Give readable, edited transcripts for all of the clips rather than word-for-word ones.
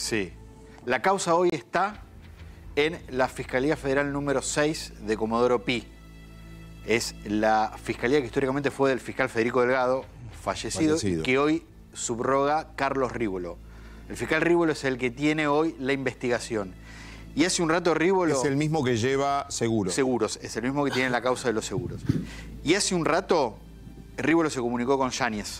Sí. La causa hoy está en la Fiscalía Federal número 6 de Comodoro Pi. Es la fiscalía que históricamente fue del fiscal Federico Delgado, fallecido. Y que hoy subroga Carlos Rívolo. El fiscal Rívolo es el que tiene hoy la investigación. Y hace un rato Rívolo... Es el mismo que lleva seguros. Seguros, es el mismo que tiene la causa de los seguros. Y hace un rato Rívolo se comunicó con Yáñez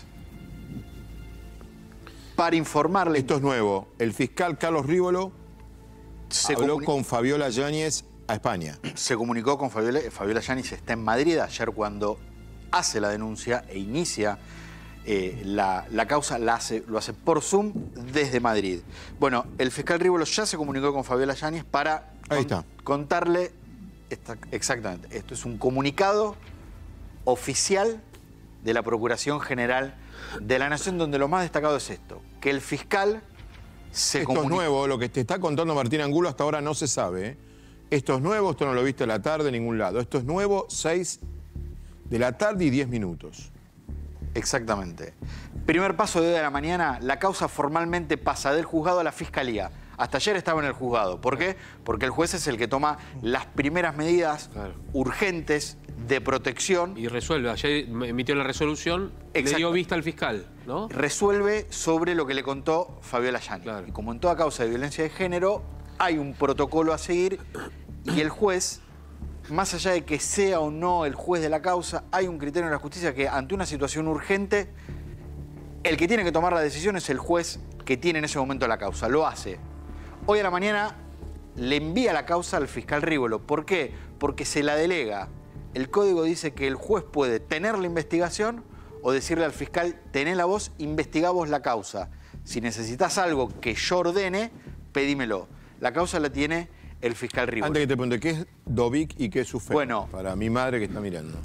para informarle... Esto es nuevo. El fiscal Carlos Rívolo habló con Fabiola Yáñez a España. Se comunicó con Fabiola. Fabiola Yáñez está en Madrid. Ayer cuando hace la denuncia e inicia la causa, lo hace por Zoom desde Madrid. Bueno, el fiscal Rívolo ya se comunicó con Fabiola Yáñez para contarle... exactamente. Esto es un comunicado oficial de la Procuración General de la Nación, donde lo más destacado es esto, que el fiscal se Esto es nuevo, lo que te está contando Martín Angulo hasta ahora no se sabe, ¿eh? Esto es nuevo, esto no lo viste a la tarde en ningún lado. Esto es nuevo, 6 de la tarde y 10 minutos. Exactamente. Primer paso de hoy de la mañana, la causa formalmente pasa del juzgado a la fiscalía. Hasta ayer estaba en el juzgado. ¿Por qué? Porque el juez es el que toma las primeras medidas urgentes de protección. Y resuelve. Ayer emitió la resolución, le dio vista al fiscal, ¿no? Resuelve sobre lo que le contó Fabiola Yáñez. Claro. Y como en toda causa de violencia de género, hay un protocolo a seguir y el juez, más allá de que sea o no el juez de la causa, hay un criterio en la justicia que ante una situación urgente, el que tiene que tomar la decisión es el juez que tiene en ese momento la causa. Lo hace. Hoy a la mañana le envía la causa al fiscal Rívolo. ¿Por qué? Porque se la delega. El código dice que el juez puede tener la investigación o decirle al fiscal, tené la voz, investigá vos la causa. Si necesitas algo que yo ordene, pedímelo. La causa la tiene el fiscal Rívolo. Antes que te pregunte, ¿qué es DOVIC y qué es SUFEM? Bueno, para mi madre que está mirando.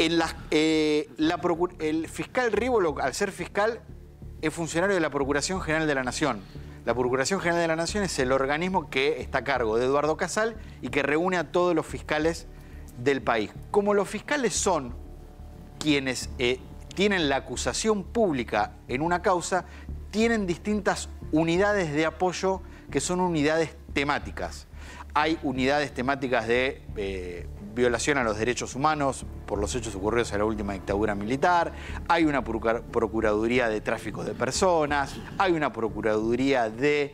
El fiscal Rívolo, al ser fiscal, es funcionario de la Procuración General de la Nación. La Procuración General de la Nación es el organismo que está a cargo de Eduardo Casal y que reúne a todos los fiscales del país. Como los fiscales son quienes tienen la acusación pública en una causa, tienen distintas unidades de apoyo que son unidades temáticas. Hay unidades temáticas de violación a los derechos humanos por los hechos ocurridos en la última dictadura militar, hay una procuraduría de tráfico de personas, hay una procuraduría de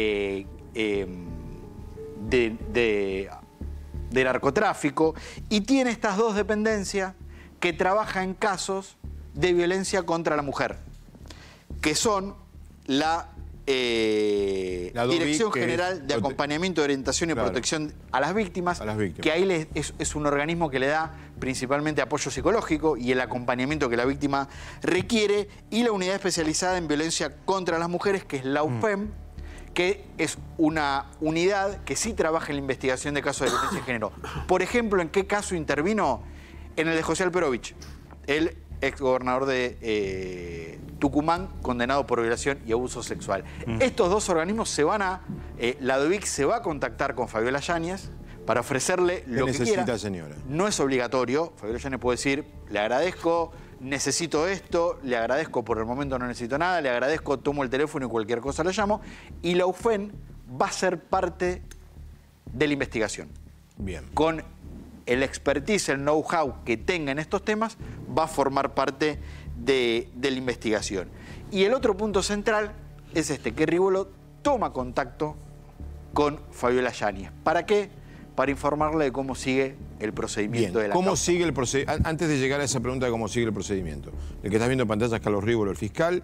narcotráfico, y tiene estas dos dependencias que trabajan en casos de violencia contra la mujer, que son la Dirección General de Acompañamiento, de Orientación y Protección a las Víctimas, que ahí es un organismo que le da principalmente apoyo psicológico y el acompañamiento que la víctima requiere, y la Unidad Especializada en Violencia contra las Mujeres, que es la UFEM, que es una unidad que sí trabaja en la investigación de casos de violencia de género. Por ejemplo, ¿en qué caso intervino? En el de José Alperovich, el exgobernador de Tucumán, condenado por violación y abuso sexual. Estos dos organismos se van a... la DOVIC se va a contactar con Fabiola Yáñez para ofrecerle lo que quiera. Señora? No es obligatorio. Fabiola Yáñez puede decir, le agradezco, necesito esto, le agradezco, por el momento no necesito nada, le agradezco, tomo el teléfono y cualquier cosa lo llamo. Y la UFEN va a ser parte de la investigación. Bien. Con el expertise, el know-how que tenga en estos temas, va a formar parte de la investigación. Y el otro punto central es este, que Rívolo toma contacto con Fabiola Yáñez. ¿Para qué? Para informarle de cómo sigue el procedimiento de la ¿Cómo causa. sigue el procedimiento? Antes de llegar a esa pregunta de cómo sigue el procedimiento, el que estás viendo en pantalla es Carlos Rívolo, el fiscal.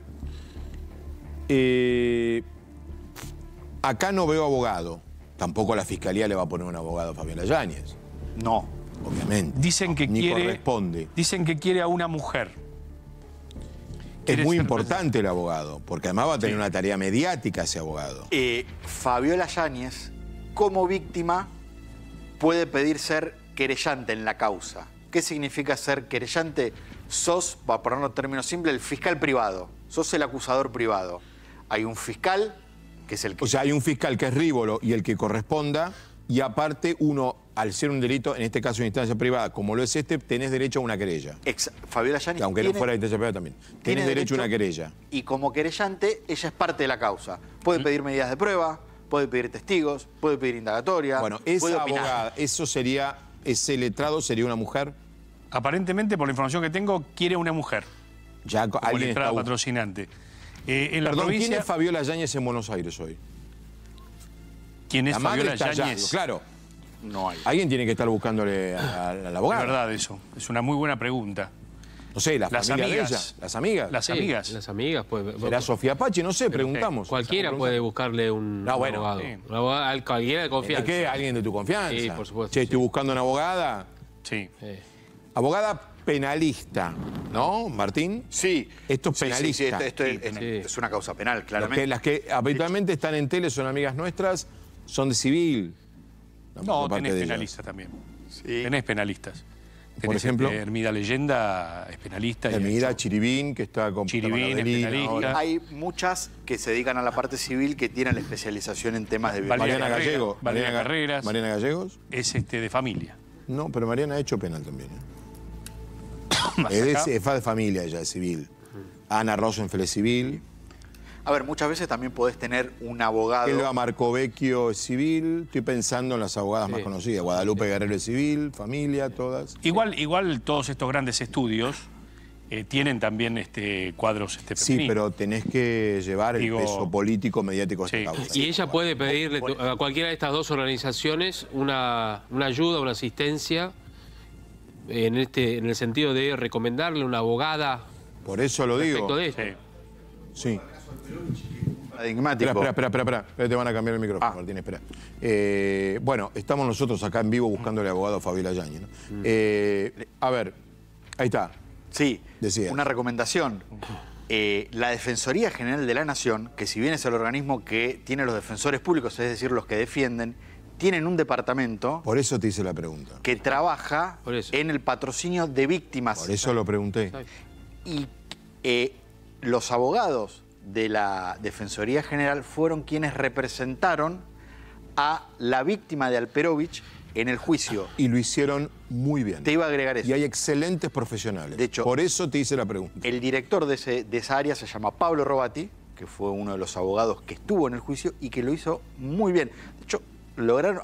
Acá no veo abogado. Tampoco la fiscalía le va a poner un abogado a Fabiola Yáñez. No. Obviamente. Dicen que ni quiere, corresponde. Dicen que quiere a una mujer. Es muy importante el abogado, porque además va a tener una tarea mediática ese abogado. Fabiola Yáñez, como víctima, puede pedir ser querellante en la causa. ¿Qué significa ser querellante? Sos, para ponerlo en términos simples, el fiscal privado. Sos el acusador privado. Hay un fiscal, que es el que... O sea, hay un fiscal que es Rívolo y el que corresponda, y aparte uno, al ser un delito, en este caso en instancia privada, como lo es este, tenés derecho a una querella. Fabiola Yáñez, que aunque no fuera de instancia privada también. Tenés derecho a una querella. Y como querellante, ella es parte de la causa. Puede pedir medidas de prueba, puede pedir testigos, puede pedir indagatoria, Bueno, puede esa opinar. abogada, ese letrado sería una mujer. Aparentemente, por la información que tengo, quiere una mujer Ya como alguien letrada está... patrocinante. En la Perdón, provincia, ¿quién es Fabiola Yáñez en Buenos Aires hoy? ¿quién es La madre Fabiola está allá, Yáñez? claro. No hay. Alguien tiene que estar buscándole al Es abogado. verdad eso. Es una muy buena pregunta. No sé, la Las familia amigas. de ella. Las amigas. Las Sí, amigas. Las amigas, pues. ¿Será Sofía Pachi? No sé, preguntamos. Cualquiera puede buscarle un No, bueno, abogado. sí. Un abogado, cualquiera de ¿Es confianza. que alguien de tu confianza? Sí, por supuesto, Che, sí. estoy buscando una abogada. Sí. Abogada penalista, ¿no, Martín? Sí. Esto es Sí, penalista. esto es una causa penal, claramente. Las que habitualmente están en tele son amigas nuestras, son de civil. La No, mayor parte tenés de ellas. penalistas también. Sí. Tenés penalistas. Por Tenés, ejemplo, Hermida Leyenda es penalista. y ha Hermida hecho- Chiribín, que está con Chiribín es Manuelina penalista. ahora. Hay muchas que se dedican a la parte civil que tienen la especialización en temas de violencia. Valeria Mariana Carreras, Gallego. Valeria Mariana Carreras. Mariana Gallegos. Es de familia. No, pero Mariana ha hecho penal también. Más Es acá, de familia, ella es civil. Ana Rosenfeld es civil. A ver, muchas veces también podés tener un abogado. Elba Marcovecchio es civil. Estoy pensando en las abogadas más conocidas. Guadalupe Guerrero es civil, familia, todas. igual todos estos grandes estudios tienen también cuadros Sí, femeninos. pero tenés que llevar el Digo, peso político mediático de sí. esta causa. Y ella puede pedirle a cualquiera de estas dos organizaciones una ayuda, una asistencia, en el sentido de recomendarle una abogada Por eso lo digo. respecto de esto. Sí. Sí. Paradigmático. Espera. Te van a cambiar el micrófono, Martín, espera. Bueno, estamos nosotros acá en vivo buscándole abogado a Fabiola Yáñez, ¿no? A ver, ahí está. Sí, Decía. una recomendación. La Defensoría General de la Nación, que si bien es el organismo que tiene los defensores públicos, es decir, los que defienden, tienen un departamento Por eso te hice la pregunta. que trabaja Por eso. en el patrocinio de víctimas. Por eso lo pregunté. Y los abogados de la Defensoría General fueron quienes representaron a la víctima de Alperovich en el juicio. Y lo hicieron muy bien. Te iba a agregar eso. Y hay excelentes profesionales. De hecho, por eso te hice la pregunta. El director de esa área se llama Pablo Robati, que fue uno de los abogados que estuvo en el juicio y que lo hizo muy bien. De hecho, lograron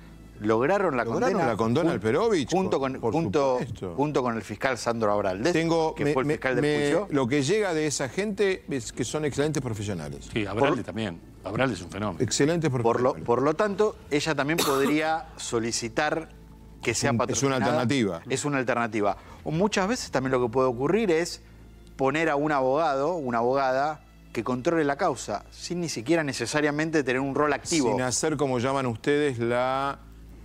la condena. la condena Alperovich, junto por junto supuesto. con el fiscal Sandro Abraldez, que fue el fiscal del juicio. lo que llega de esa gente es que son excelentes profesionales. Sí, Abralde también. Abralde es un fenómeno. Excelentes profesionales. Por lo tanto, ella también podría solicitar que sea Es una patrocinada. alternativa. Es una alternativa. O muchas veces también lo que puede ocurrir es poner a un abogado, una abogada, que controle la causa, sin ni siquiera necesariamente tener un rol activo. Sin hacer, como llaman ustedes, la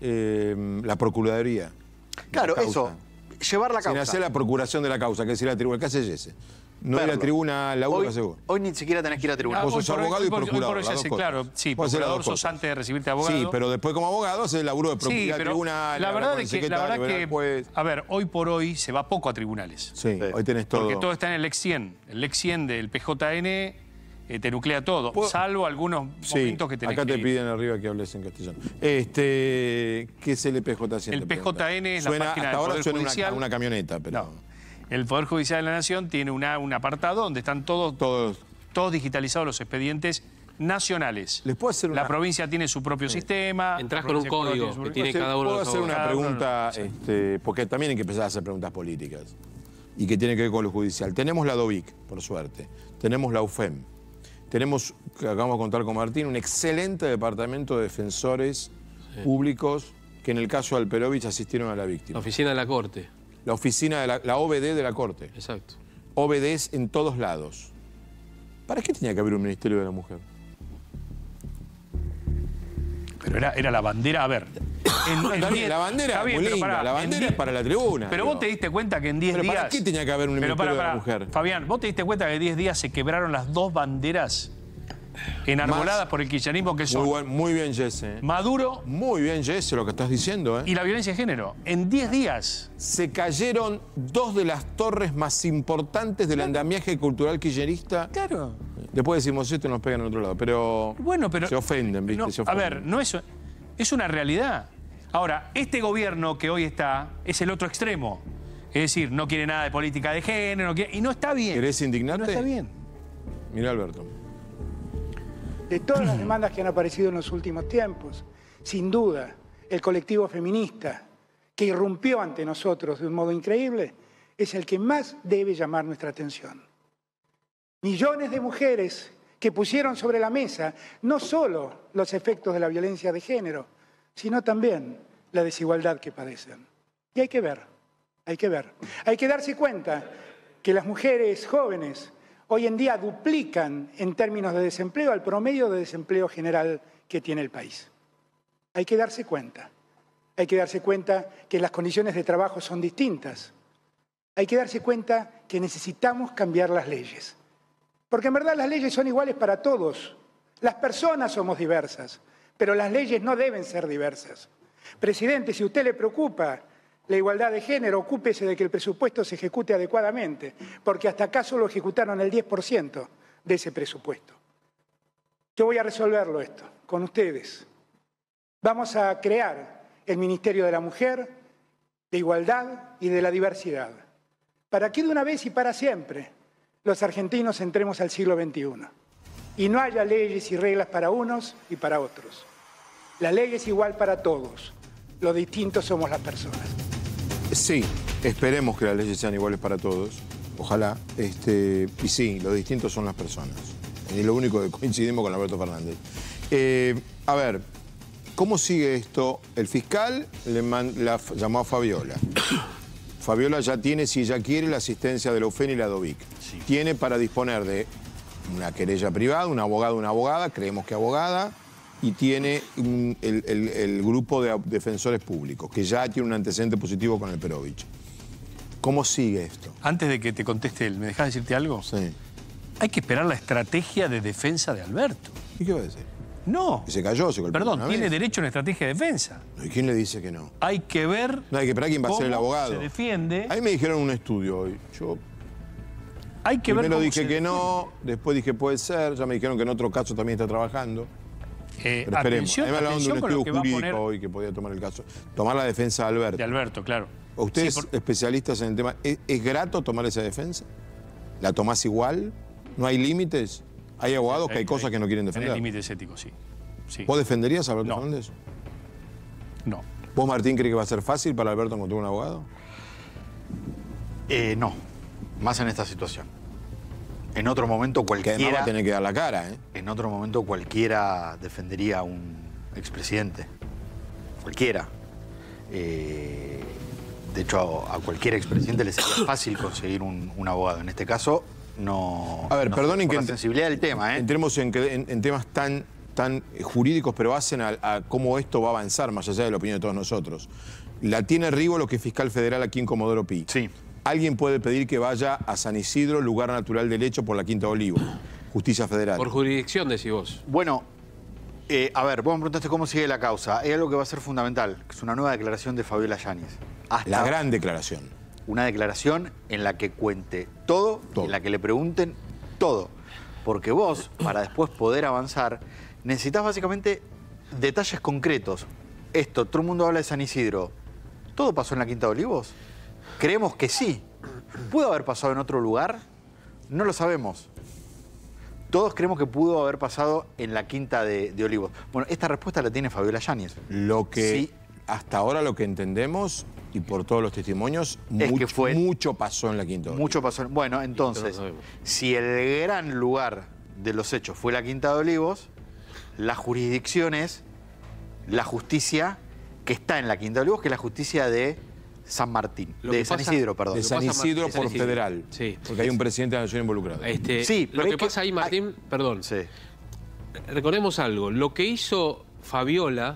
procuraduría. Claro, La causa. eso, llevar la Sin causa. hacer la procuración de la causa, que es ir a la tribuna. ¿Qué hace ese? No ir a la Verlo. tribuna, la hoy, que hace vos. hoy ni siquiera tenés que ir a tribunal. Vos sos abogado y procurador, Hoy por hoy las se hace, dos cosas. claro, sí, Vos haces las procurador dos sos cosas. antes de recibirte abogado. Sí, pero después como abogado haces el laburo de Sí, procurar pero tribunal. la verdad es que, Pues, a ver, hoy por hoy se va poco a tribunales. sí, hoy tenés todo. Porque todo está en el Lex 100. El Lex 100 del PJN te nuclea todo, salvo algunos momentos que tenés acá te que ir. piden arriba que hables en castellano. ¿Qué es el PJN? El PJN es la página hasta del ahora Poder suena Judicial. una camioneta, pero No. El Poder Judicial de la Nación tiene un apartado donde están todos digitalizados los expedientes nacionales. ¿Les puedo hacer La una- provincia tiene su propio sistema. Entrás la con un provincia código tiene su- que tiene cada uno de ¿Puedo los hacer una abogados. pregunta? Porque también hay que empezar a hacer preguntas políticas y que tiene que ver con lo judicial. Tenemos la DOVIC, por suerte. Tenemos la UFEM. Tenemos, que acabamos de contar con Martín, un excelente departamento de defensores públicos que en el caso de Alperovich asistieron a la La víctima. oficina de la Corte. La oficina de la OBD de la Corte. Exacto. OBDs en todos lados. ¿Para qué tenía que haber un Ministerio de la Mujer? Pero era la bandera, a ver. La bandera Está bien, es muy pero linda, pará, la bandera en es para la tribuna. Pero digo. vos te diste cuenta que en 10 ¿Pero días... para qué tenía que haber un Pero Ministerio de la Mujer? Fabián, vos te diste cuenta que en 10 días se quebraron las dos banderas enarboladas por el kirchnerismo, que son Muy bien, Jesse. Maduro Muy bien, Jesse, lo que estás diciendo. y la violencia de género. En 10 días. Se cayeron dos de las torres más importantes del andamiaje cultural kirchnerista. Claro. Después decimos esto y nos pegan en otro lado, pero, Bueno, pero... se ofenden, ¿viste? No, Se a ofenden. ver, no es una realidad. Ahora, este gobierno que hoy está es el otro extremo. Es decir, no quiere nada de política de género, y no está bien. ¿Querés indignarte? No está bien. Mirá, Alberto. de todas las demandas que han aparecido en los últimos tiempos, sin duda, el colectivo feminista, que irrumpió ante nosotros de un modo increíble, es el que más debe llamar nuestra atención. Millones de mujeres que pusieron sobre la mesa no solo los efectos de la violencia de género, sino también la desigualdad que padecen. Y hay que ver, hay que ver. Hay que darse cuenta que las mujeres jóvenes hoy en día duplican en términos de desempleo al promedio de desempleo general que tiene el país. Hay que darse cuenta. Hay que darse cuenta que las condiciones de trabajo son distintas. Hay que darse cuenta que necesitamos cambiar las leyes. Porque en verdad las leyes son iguales para todos. Las personas somos diversas, pero las leyes no deben ser diversas. Presidente, si a usted le preocupa la igualdad de género, ocúpese de que el presupuesto se ejecute adecuadamente, porque hasta acá solo ejecutaron el 10% de ese presupuesto. Yo voy a resolverlo esto con ustedes. Vamos a crear el Ministerio de la Mujer, de Igualdad y de la Diversidad, para que de una vez y para siempre los argentinos entremos al siglo XXI y no haya leyes y reglas para unos y para otros. La ley es igual para todos, lo distintos somos las personas. Sí, esperemos que las leyes sean iguales para todos, ojalá. Y sí, lo distintos son las personas. Y lo único que coincidimos con Alberto Fernández. A ver, ¿cómo sigue esto? El fiscal la llamó a Fabiola. Fabiola ya tiene, si ella quiere, la asistencia de la UFEN y la DOVIC. Sí. Tiene para disponer de una querella privada, un abogado, una abogada, creemos que abogada, y tiene el grupo de defensores públicos, que ya tiene un antecedente positivo con el Perovich. ¿Cómo sigue esto? Antes de que te conteste él, ¿me dejas decirte algo? Sí. Hay que esperar la estrategia de defensa de Alberto. ¿Y qué va a decir? No. Que se cayó, se golpeó. Perdón, tiene derecho a una estrategia de defensa. ¿Y quién le dice que no? Hay que ver. No, hay que esperar quién va a ser el abogado. Se defiende. Ahí me dijeron un estudio hoy. Yo hay que ver primero cómo dije que no, después dije puede ser, ya me dijeron que en otro caso también está trabajando. Pero esperemos. A mí me hablaron de un estudio jurídico hoy que podía tomar el caso. Tomar la defensa de Alberto. De Alberto, claro. ¿Ustedes, especialistas en el tema, ¿es grato tomar esa defensa? ¿La tomás igual? ¿No hay límites? Hay abogados que hay cosas que no quieren defender. Hay límites éticos, sí. Sí. ¿Vos defenderías a Alberto Fernández? No. ¿Vos, Martín, crees que va a ser fácil para Alberto encontrar un abogado? No, más en esta situación. En otro momento cualquiera... Que además va a tener que dar la cara, ¿eh? En otro momento cualquiera defendería a un expresidente. Cualquiera. De hecho, a cualquier expresidente le sería fácil conseguir un abogado. En este caso, no... A ver, no perdonen por que... la sensibilidad del tema, ¿eh? Entremos en temas tan jurídicos, pero hacen a cómo esto va a avanzar, más allá de la opinión de todos nosotros. La tiene Rívolo, que es fiscal federal aquí en Comodoro Pi. Sí. Alguien puede pedir que vaya a San Isidro, lugar natural del hecho, por la Quinta de Olivo. Justicia Federal. Por jurisdicción, decís vos. Bueno, a ver, vos me preguntaste cómo sigue la causa. Hay algo que va a ser fundamental, que es una nueva declaración de Fabiola Yáñez. La gran declaración. Una declaración en la que cuente todo, en la que le pregunten todo. Porque vos, para después poder avanzar, necesitas básicamente detalles concretos. Esto, todo el mundo habla de San Isidro. ¿Todo pasó en la Quinta de Olivos? Creemos que sí. ¿Pudo haber pasado en otro lugar? No lo sabemos. Todos creemos que pudo haber pasado en la Quinta de Olivos. Bueno, esta respuesta la tiene Fabiola Yáñez. Lo que sí. Hasta ahora lo que entendemos, y por todos los testimonios, mucho pasó en la Quinta de Olivos. Mucho pasó. Bueno, entonces, si el gran lugar de los hechos fue la Quinta de Olivos, la jurisdicción es la justicia que está en la Quinta de Olivos, que es la justicia de San Martín, de San Isidro, perdón. De San Isidro por federal, sí. Porque hay un presidente de la nación involucrado. Sí, pero lo que pasa ahí, Martín, perdón. Sí. Recordemos algo, lo que hizo Fabiola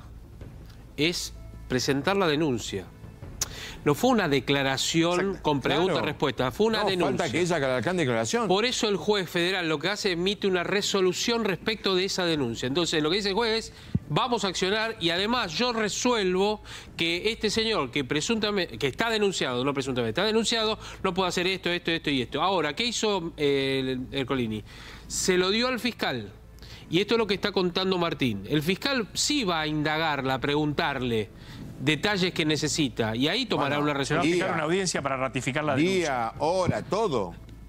es presentar la denuncia. No fue una declaración con pregunta-respuesta, fue una denuncia. Falta que ella haga declaración. Por eso el juez federal lo que hace emite una resolución respecto de esa denuncia. Entonces lo que dice el juez es, vamos a accionar y además yo resuelvo que este señor que presuntamente, que está denunciado, no presuntamente, está denunciado, no puede hacer esto, esto, esto y esto. Ahora, ¿qué hizo el Colini? Se lo dio al fiscal. Y esto es lo que está contando Martín. El fiscal sí va a indagarla, a preguntarle detalles que necesita y ahí tomará una resolución. Se va a fijar una audiencia para ratificar la denuncia. Día, hora, todo.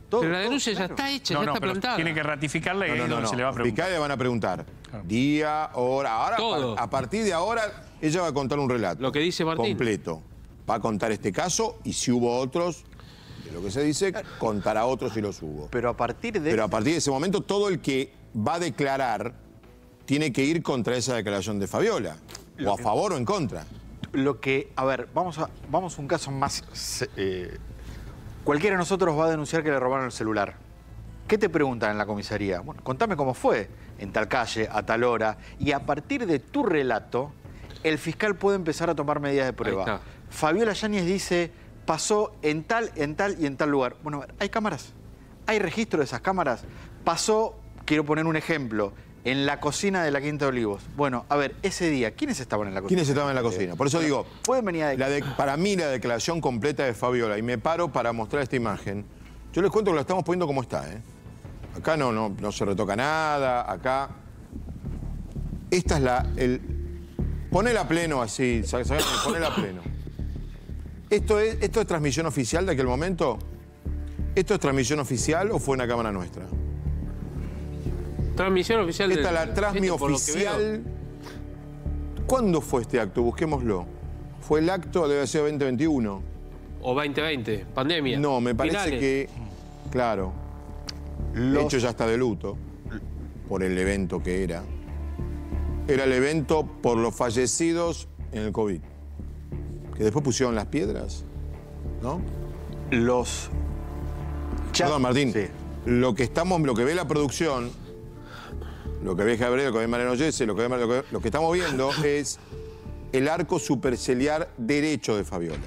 Todo, Pero la todo, denuncia ya claro. está hecha, No, ya no, está pero plantada. tiene que ratificarla y ahí es donde se le va a preguntar. Fiscal le van a preguntar día, hora. Ahora, Todo. a partir de ahora, ella va a contar un relato. Lo que dice Martín. Completo. Va a contar este caso y si hubo otros, de lo que se dice, contará otros si los hubo. Pero a partir de... Pero a partir de ese momento, todo el que va a declarar tiene que ir contra esa declaración de Fabiola. O a favor o en contra. Lo que, a ver, vamos a un caso más... cualquiera de nosotros va a denunciar que le robaron el celular. ¿Qué te preguntan en la comisaría? Bueno, contame cómo fue, en tal calle, a tal hora. Y a partir de tu relato, el fiscal puede empezar a tomar medidas de Ahí prueba. está. Fabiola Yáñez dice, pasó en tal y en tal lugar. Bueno, a ver, hay cámaras, hay registro de esas cámaras. Pasó, quiero poner un ejemplo, en la cocina de la Quinta de Olivos. Bueno, a ver, ese día, ¿quiénes estaban en la cocina? ¿Quiénes estaban en la cocina? Por eso digo, Pueden venir a para mí la declaración completa de Fabiola, y me paro para mostrar esta imagen, yo les cuento que lo estamos poniendo como está, ¿eh? Acá no se retoca nada, acá... Esta es ponela a pleno así, ponela a pleno. ¿Esto es transmisión oficial de aquel momento? ¿Esto es transmisión oficial o fue una cámara nuestra? Transmisión oficial Esta es la esto transmisión por lo que veo. oficial. ¿Cuándo fue este acto? Busquémoslo. Fue el acto, debe ser 2021. O 2020, pandemia. No, me parece Finales. que, claro, de hecho ya está de luto por el evento que era. Era el evento por los fallecidos en el COVID. Que después pusieron las piedras, ¿no? los... Perdón, Martín. Sí. Lo que ve la producción, lo que ve Gabriel, lo que ve Mariano Yese, lo que estamos viendo es el arco superciliar derecho de Fabiola.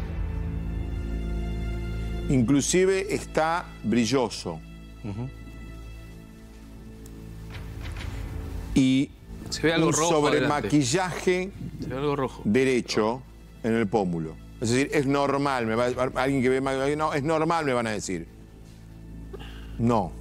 Inclusive está brilloso. Y Se ve algo un rojo sobremaquillaje Se ve algo rojo. derecho en el pómulo. Es decir, es normal, alguien que ve no, es normal, me van a decir. No.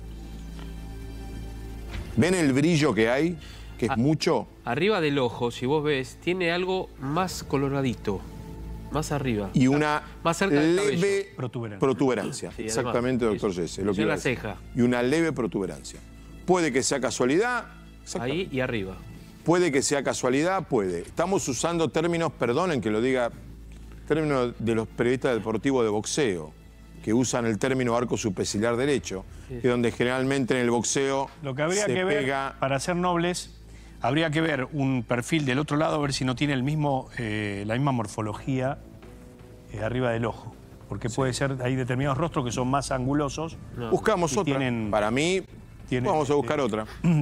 ¿Ven el brillo que hay? Que es mucho. Arriba del ojo, si vos ves, tiene algo más coloradito. Más arriba. Y una Más cerca del leve cabello. protuberancia. Sí, Exactamente, además, doctor eso. Yese. Lo Y que en iba la a decir. ceja. Y una leve protuberancia. Puede que sea casualidad. Ahí y arriba. Puede que sea casualidad, puede. Estamos usando términos, perdonen que lo diga, términos de los periodistas deportivos de boxeo, que usan el término arco superciliar derecho, que es donde generalmente en el boxeo Lo que habría se que ver, pega... para ser nobles, habría que ver un perfil del otro lado, a ver si no tiene la misma morfología arriba del ojo. Porque puede ser, hay determinados rostros que son más angulosos. Buscamos Y otra. tienen- Para mí, tienen- vamos a buscar otra.